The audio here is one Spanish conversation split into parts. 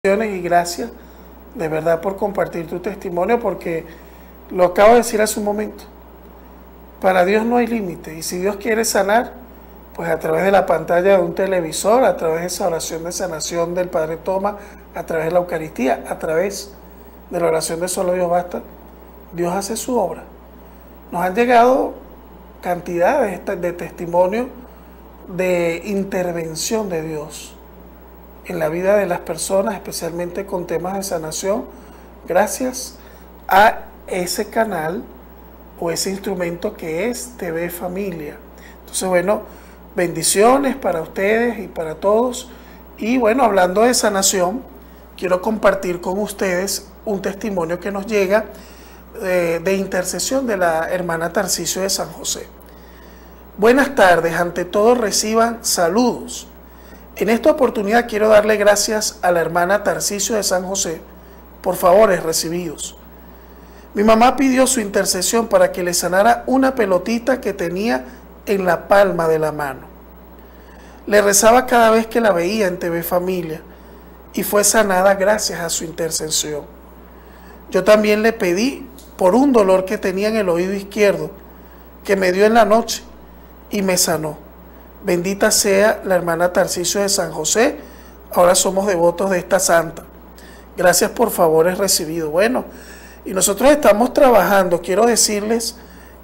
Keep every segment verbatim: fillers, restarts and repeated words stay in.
Y gracias de verdad por compartir tu testimonio, porque lo acabo de decir hace un momento. Para Dios no hay límite, y si Dios quiere sanar, pues a través de la pantalla de un televisor, a través de esa oración de sanación del Padre Toma, a través de la Eucaristía, a través de la oración de Solo Dios Basta, Dios hace su obra. Nos han llegado cantidades de testimonios de intervención de Dios en la vida de las personas, especialmente con temas de sanación, gracias a ese canal o ese instrumento que es T V Familia. Entonces, bueno, bendiciones para ustedes y para todos. Y bueno, hablando de sanación, quiero compartir con ustedes un testimonio que nos llega eh, de intercesión de la hermana Tarcisio de San José. Buenas tardes, ante todo reciban saludos. En esta oportunidad quiero darle gracias a la hermana Tarcisio de San José por favores recibidos. Mi mamá pidió su intercesión para que le sanara una pelotita que tenía en la palma de la mano. Le rezaba cada vez que la veía en T V Familia y fue sanada gracias a su intercesión. Yo también le pedí por un dolor que tenía en el oído izquierdo, que me dio en la noche y me sanó. Bendita sea la hermana Tarcisio de San José, ahora somos devotos de esta santa. Gracias por favores recibidos. Bueno, y nosotros estamos trabajando, quiero decirles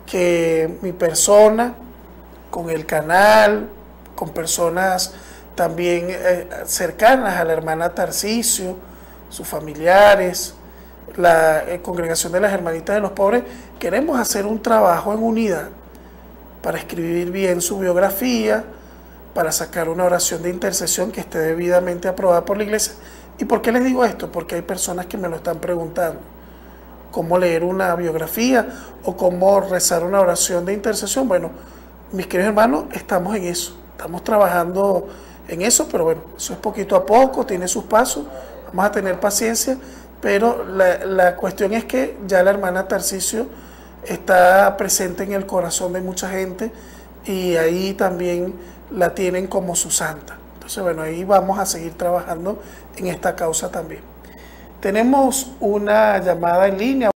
que mi persona, con el canal, con personas también eh, cercanas a la hermana Tarcisio, sus familiares, la eh, congregación de las hermanitas de los pobres, queremos hacer un trabajo en unidad para escribir bien su biografía, para sacar una oración de intercesión que esté debidamente aprobada por la iglesia. ¿Y por qué les digo esto? Porque hay personas que me lo están preguntando. ¿Cómo leer una biografía o cómo rezar una oración de intercesión? Bueno, mis queridos hermanos, estamos en eso. Estamos trabajando en eso, pero bueno, eso es poquito a poco, tiene sus pasos. Vamos a tener paciencia, pero la, la cuestión es que ya la hermana Tarcisio está presente en el corazón de mucha gente y ahí también la tienen como su santa. Entonces, bueno, ahí vamos a seguir trabajando en esta causa también. Tenemos una llamada en línea.